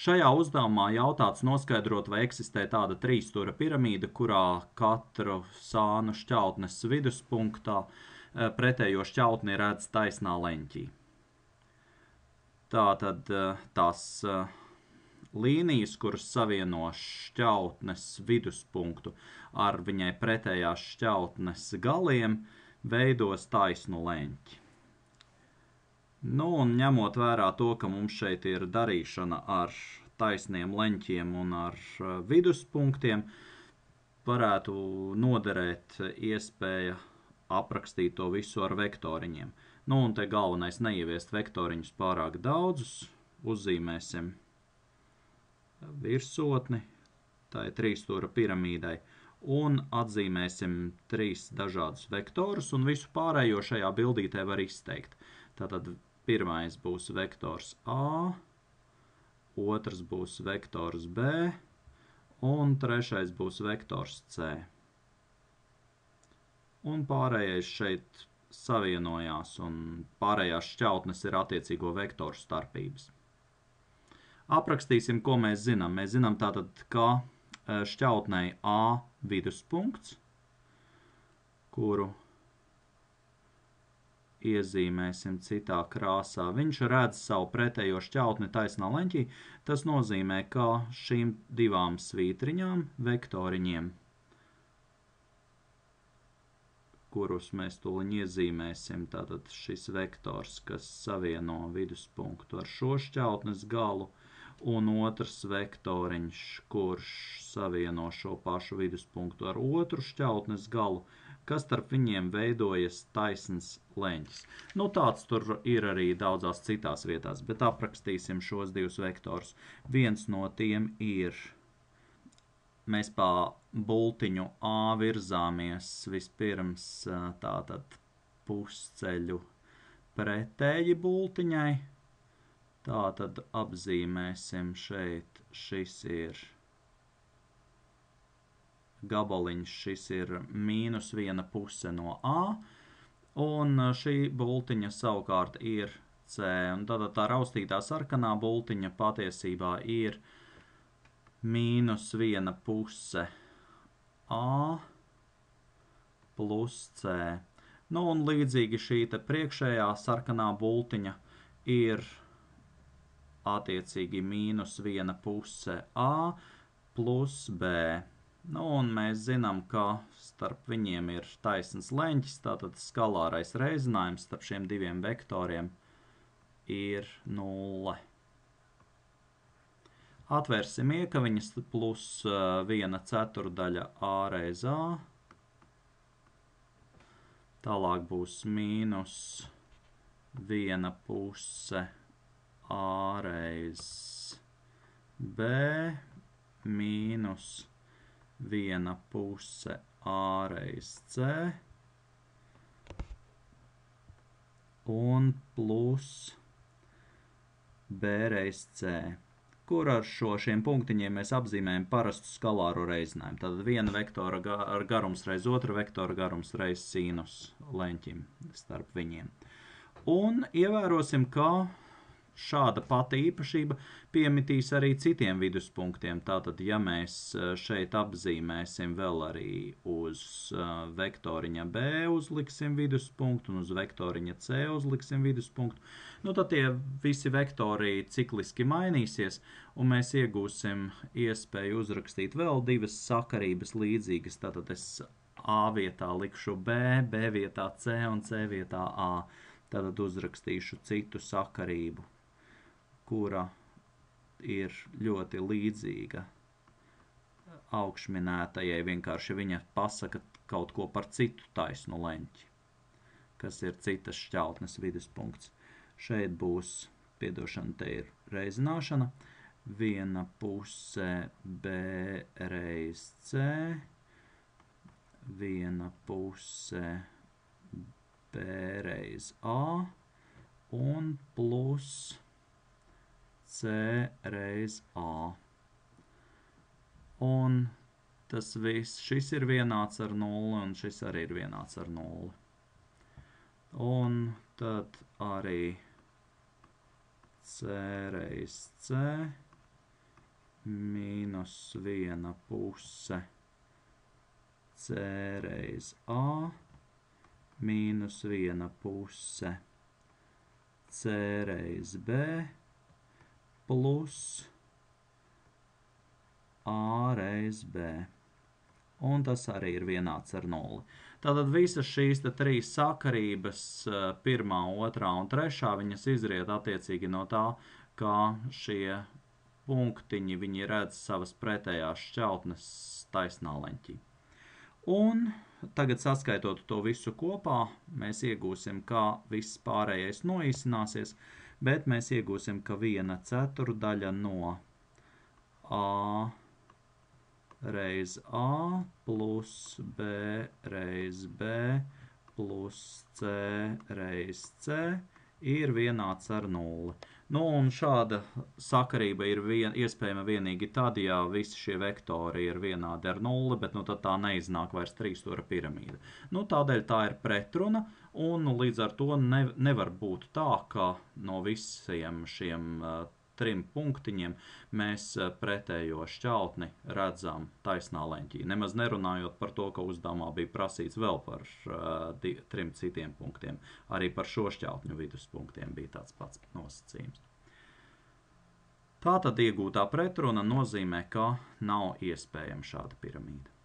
Šajā uzdevumā jautāts noskaidrot, vai eksistē tāda trīsstūra piramīda, kurā katru sānu šķautnes viduspunktā pretējo šķautni redz taisnā leņķī. Tātad tās līnijas, kuras savieno šķautnes viduspunktu ar viņai pretējās šķautnes galiem, veidos taisnu leņķi. Nu, un ņemot vērā to, ka mums šeit ir darīšana ar taisniem leņķiem un ar viduspunktiem, varētu noderēt iespēja aprakstīt to visu ar vektoriņiem. Nu, un te galvenais neieviest vektoriņus pārāk daudzus, uzzīmēsim virsotni, tā ir trīsstūra piramīdai, un atzīmēsim 3 dažādus vektorus, un visu pārējo šajā bildītē var izteikt. Tātad pirmais būs vektors A, otrs būs vektors B, un trešais būs vektors C. Un pārējais šeit savienojās, un pārējās šķautnes ir attiecīgo vektoru starpības. Aprakstīsim, ko mēs zinām. Mēs zinām tātad, ka šķautnei A viduspunkts, kuru iezīmēsim citā krāsā, viņš redz savu pretējo šķautni taisnā leņķī. Tas nozīmē, ka šīm divām svītriņām, vektoriņiem, kurus mēs tūliņ iezīmēsim, tātad šis vektors, kas savieno viduspunktu ar šo šķautnes galu, un otrs vektoriņš, kurš savieno šo pašu viduspunktu ar otru šķautnes galu, kas starp viņiem veidojas taisns leņķis. Nu, tāds tur ir arī daudzās citās vietās, bet aprakstīsim šos divus vektors. Viens no tiem ir, mēs pa bultiņu A virzāmies vispirms tātad pusceļu pretēji bultiņai. Tātad apzīmēsim šeit, šis ir gabaliņš, šis ir -1 puse no A, un šī bultiņa savukārt ir C, un tātad tā raustītā sarkanā bultiņa patiesībā ir -1 puse A plus C. Nu, un līdzīgi šī te priekšējā sarkanā bultiņa ir attiecīgi -1 puse A plus B. Nu, un mēs zinām, ka starp viņiem ir taisns leņķis, tātad skalārais reizinājums starp šiem diviem vektoriem ir 0. Atvērsim iekaviņas plus 1/4 A reiz A. Tālāk būs -1 puse A reiz B mīnus 1 puse A reiz C un plus B reiz C, kur ar šiem punktiņiem mēs apzīmējam parastu skalāru reizinājumu. Tad viena vektora garums reiz otra vektora garums reiz sinus leņķim starp viņiem. Un ievērosim, ka šāda pati īpašība piemitīs arī citiem viduspunktiem. Tātad, ja mēs šeit apzīmēsim vēl arī uz vektoriņa B uzliksim viduspunktu un uz vektoriņa C uzliksim viduspunktu, nu tad tie visi vektori cikliski mainīsies, un mēs iegūsim iespēju uzrakstīt vēl divas sakarības līdzīgas. Tātad es A vietā likšu B, B vietā C un C vietā A. Tātad uzrakstīšu citu sakarību, kura ir ļoti līdzīga augšminētajai, vienkārši viņa pasaka kaut ko par citu taisnu leņķi, kas ir citas šķautnes viduspunkts. Šeit būs, piedošana, te ir reizināšana, 1 puse B reiz C, 1 puse B reiz A un plus C reiz A. Un tas viss, šis ir vienāds ar 0 un šis arī ir vienāds ar 0. Un tad arī C reiz C mīnus 1 puse C reiz A mīnus 1 puse C reiz B plus A reiz B. Un tas arī ir vienāds ar 0. Tātad visas šīs trīs sakarības, pirmā, otrā un trešā, viņas izriet attiecīgi no tā, kā šie punktiņi, viņi redz savas pretējās šķautnes taisnā leņķī. Un tagad saskaitot to visu kopā, mēs iegūsim, kā viss pārējais noīsināsies, bet mēs iegūsim, ka 1/4 no A reiz A plus B reiz B plus C reiz C ir vienāds ar 0. Nu, un šāda sakarība ir iespējama vienīgi tad, ja visi šie vektori ir vienādi ar 0, bet nu, tad tā neiznāk vairs trīsstūra piramīda. Nu, tādēļ tā ir pretruna, un līdz ar to nevar būt tā, ka no visiem šiem trim punktiņiem mēs pretējo šķautni redzam taisnā leņķī. Nemaz nerunājot par to, ka uzdevumā bija prasīts vēl par 3 citiem punktiem. Arī par šo šķautņu viduspunktiem bija tāds pats nosacījums. Tātad iegūtā pretruna nozīmē, ka nav iespējama šāda piramīda.